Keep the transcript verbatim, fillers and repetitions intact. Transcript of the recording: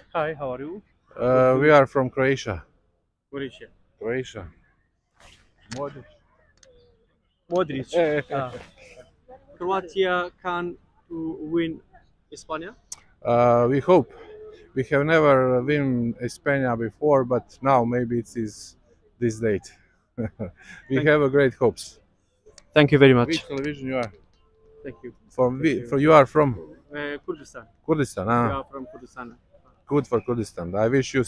Hi, how are you? Uh, we are from Croatia. Croatia. Croatia. Modric. Modric. Ah. Croatia can to win España. uh, we hope. We have never win España before, but now maybe it is this date. We Thank, have a great hopes. thank you very Which much. television you are? Thank you. From Thank we, you. for you are from Uh, Kurdistan. Kurdistan. We Ah, are from Kurdistan. good for Kurdistan. I wish you